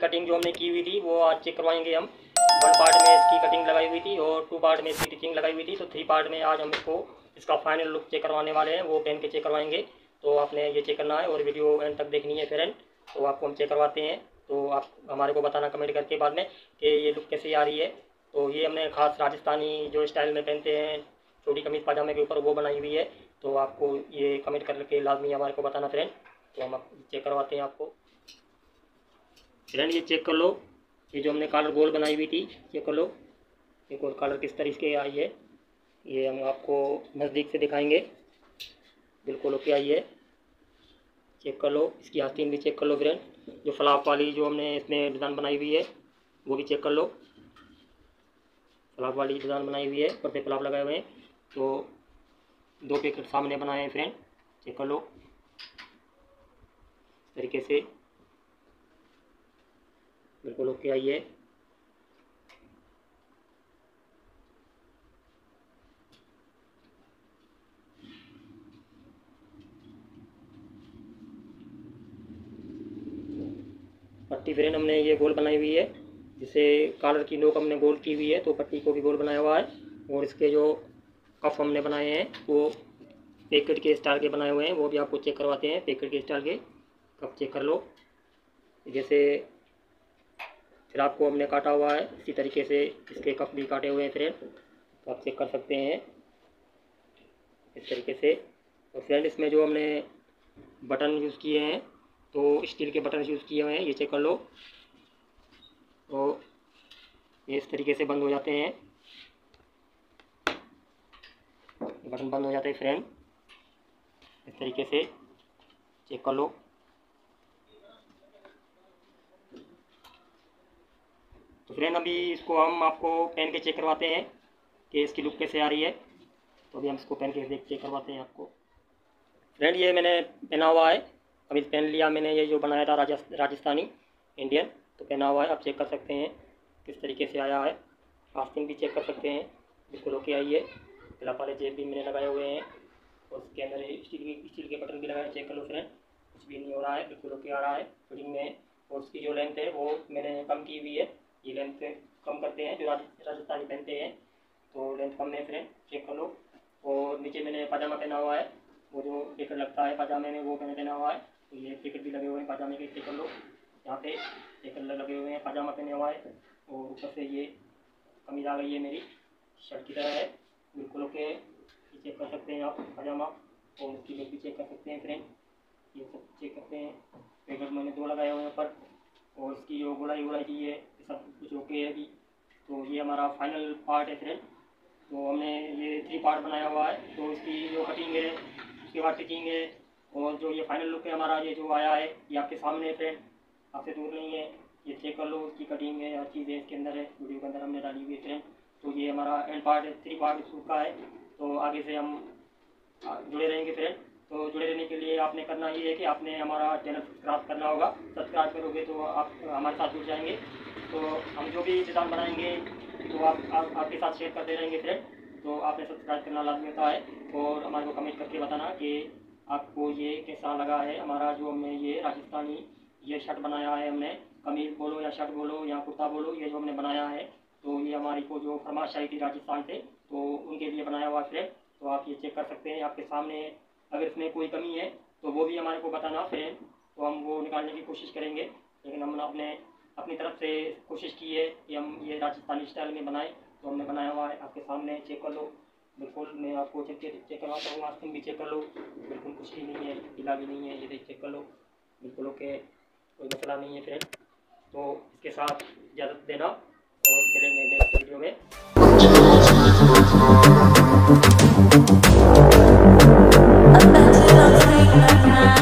Cutting जो हमने की हुई थी वो आज चेक करवाएंगे हम। 1 पार्ट में इसकी कटिंग लगाई हुई थी और 2 पार्ट में इसकी टिचिंग लगाई हुई थी, तो 3 पार्ट में आज हम इसको इसका फाइनल लुक चेक करवाने वाले हैं, वो पहन के चेक करवाएंगे। तो आपने ये चेक करना है और वीडियो एंड तक देखनी है फ्रेंड। तो आपको हम चेक करवाते हैं, तो आप हमारे को बताना कमेंट करके बाद में कि ये लुक कैसी आ रही है। तो ये हमने खास राजस्थानी जो स्टाइल में पहनते हैं छोटी कमीज पाजामे के ऊपर, वो बनाई हुई है। तो आपको ये कमेंट करके लाजमी हमारे को बताना फ्रेंड। तो हम चेक करवाते हैं आपको फ्रेंड। ये चेक कर लो, ये जो हमने कॉलर गोल बनाई हुई थी, चेक कर लो ये गोल कॉलर किस तरीके की आई है। ये हम आपको नज़दीक से दिखाएंगे, बिल्कुल ओके आई है। चेक कर लो, इसकी आस्तीन भी चेक कर लो फ्रेंड। जो फ्लाप वाली जो हमने इसमें डिज़ाइन बनाई हुई है वो भी चेक कर लो। फ्लाप वाली डिज़ाइन बनाई हुई है, पर्दे फ्लाप लगाए हुए हैं। तो 2 पैकेट सामने बनाए हैं फ्रेंड, चेक कर लो इस तरीके से, बिल्कुल ओके आई है। पट्टी फ्रेंड हमने ये गोल बनाई हुई है, जिसे कॉलर की नोक हमने गोल की हुई है, तो पट्टी को भी गोल बनाया हुआ है। और इसके जो कफ हमने बनाए हैं वो पैकेट के स्टाइल के बनाए हुए हैं, वो भी आपको चेक करवाते हैं। पैकेट के स्टाइल के कफ चेक कर लो, जैसे फिर आपको हमने काटा हुआ है इसी तरीके से इसके कफ भी काटे हुए हैं फ्रेंड, तो आप चेक कर सकते हैं इस तरीके से। और फ्रेंड इसमें जो हमने बटन यूज़ किए हैं तो स्टील के बटन यूज़ किए हुए हैं, ये चेक कर लो। तो ये इस तरीके से बंद हो जाते हैं, बटन बंद हो जाते हैं फ्रेंड इस तरीके से, चेक कर लो। तो फ्रेंड अभी इसको हम आपको पहन के चेक करवाते हैं कि इसकी लुक कैसे आ रही है। तो अभी हम इसको पहन के चेक करवाते हैं आपको फ्रेंड। ये मैंने पहना हुआ है, अभी पहन लिया मैंने, ये जो बनाया था राजस्थानी इंडियन, तो पहना हुआ है। आप चेक कर सकते हैं किस तरीके से आया है। आस्तीन भी चेक कर सकते हैं, बिल्कुल ओके आई है। फिलहाल वाले जेब भी मैंने लगाए हुए हैं और उसके अंदर स्टील के बटन भी लगाए, चेक कर लो फ्रेंड, कुछ भी नहीं हो रहा है, बिल्कुल ओके आ रहा है फिटिंग में। और उसकी जो लेंथ है वो मैंने कम की हुई है, ये लेंथ कम करते हैं जो राजस्थानी पहनते हैं, तो लेंथ कम है फ्रेंड, चेक कर लो। और नीचे मैंने पाजामा पहना हुआ है, वो जो टिकट लगता है पाजामे में वो मैंने पहना हुआ है। तो ये टिकट भी लगे हुए हैं पाजामे के, चेक कर लो। यहाँ पे टिकट लगे हुए हैं, पाजामा पहने हुआ है। और ऊपर से ये कमीज आ गई है मेरी शर्ट की तरह है, बिल्कुल ओके है। ये चेक कर सकते हैं आप पाजामा, और इसकी लेग भी चेक कर सकते हैं फ्रेंड, ये सब चेक करते हैं। पैकेट मैंने 2 लगाए हुए हैं ऊपर, और इसकी जो गुलाई की है सब कुछ ओके है अभी। तो ये हमारा फाइनल पार्ट है फ्रेंड। तो हमने ये 3 पार्ट बनाया हुआ है, तो इसकी जो कटिंग है उसके बाद टिचिंग है, और जो ये फाइनल लुक है हमारा, ये जो आया है ये आपके सामने है फ्रेंड, आपसे दूर नहीं है। ये चेक कर लो, उसकी कटिंग है, हर चीज़ है इसके अंदर है, वीडियो के अंदर हमने डाली हुई है फ्रेंड। तो ये हमारा एंड पार्ट है, 3 पार्ट सूट का है। तो आगे से हम जुड़े रहेंगे फ्रेंड। तो जुड़े रहने के लिए आपने करना ये है कि आपने हमारा चैनल सब्सक्राइब करना होगा। सब्सक्राइब करोगे तो आप हमारे साथ जुड़ जाएंगे। तो हम जो भी डिज़ाइन बनाएंगे तो आपके साथ शेयर करते रहेंगे फ्रेंड। तो आपने सब्सक्राइब करना लाजमी होता है, और हमारे को कमेंट करके बताना कि आपको ये कैसा लगा है हमारा जो हमने ये राजस्थानी ये शर्ट बनाया है। हमने कमीज बोलो या शर्ट बोलो या कुर्ता बोलो, ये जो हमने बनाया है, तो ये हमारी को जो फरमाइश आई थी राजस्थान से, तो उनके लिए बनाया हुआ फ्रेंड। तो आप ये चेक कर सकते हैं आपके सामने। अगर इसमें कोई कमी है तो वो भी हमारे को बताना फ्रेंड, तो हम वो निकालने की कोशिश करेंगे। लेकिन हमने अपनी तरफ से कोशिश की है कि हम ये राजस्थानी स्टाइल में बनाए, तो हमने बनाया हुआ है आपके सामने, चेक कर लो। बिल्कुल मैं आपको चेक करवाता हूँ, आस्तीन भी चेक कर लो, बिल्कुल कुछ भी नहीं है, ढीला भी नहीं है, ये चेक कर लो, बिल्कुल ओके, कोई मसला नहीं है फ्रेंड। तो इसके साथ इजाज़त देना और मिलेंगे नेक्स्ट वीडियो में।